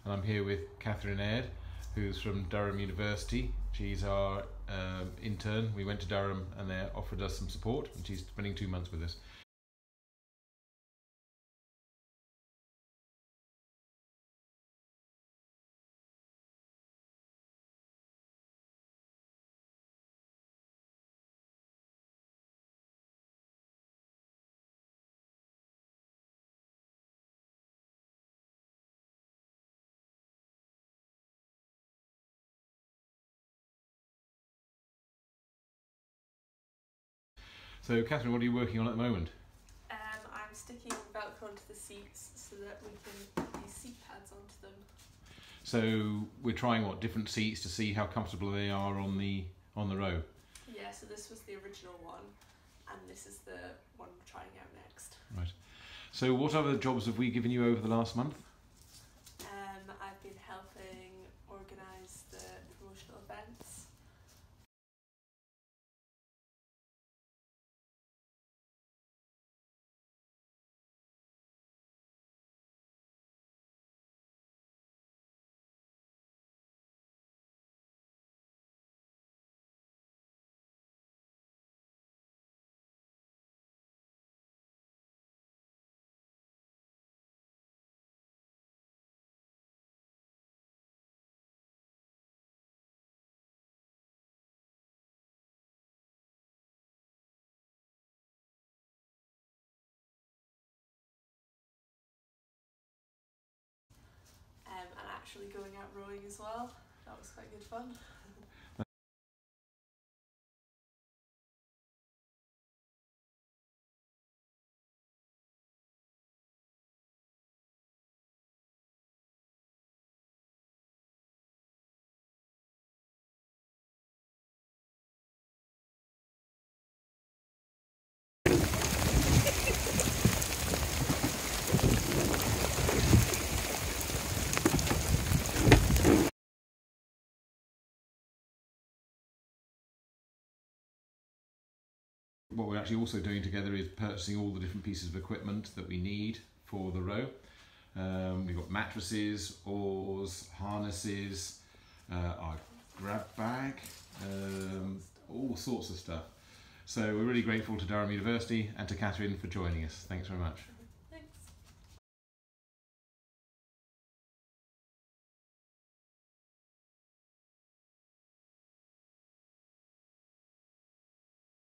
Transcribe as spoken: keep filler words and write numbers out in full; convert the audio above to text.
and I'm here with Katherine Aird, who's from Durham University. She's our um, intern. We went to Durham and they offered us some support, and she's spending two months with us. So Katherine, what are you working on at the moment? Um, I'm sticking Velcro onto the seats so that we can put these seat pads onto them. So we're trying what different seats to see how comfortable they are on the on the row. Yeah, so this was the original one, and this is the one we're trying out next. Right. So what other jobs have we given you over the last month? Um, I've been helping organise the promotional events. Um, and actually going out rowing as well. That was quite good fun. What we're actually also doing together is purchasing all the different pieces of equipment that we need for the row. Um, we've got mattresses, oars, harnesses, uh, our grab bag, um, all sorts of stuff. So we're really grateful to Durham University and to Katherine for joining us. Thanks very much.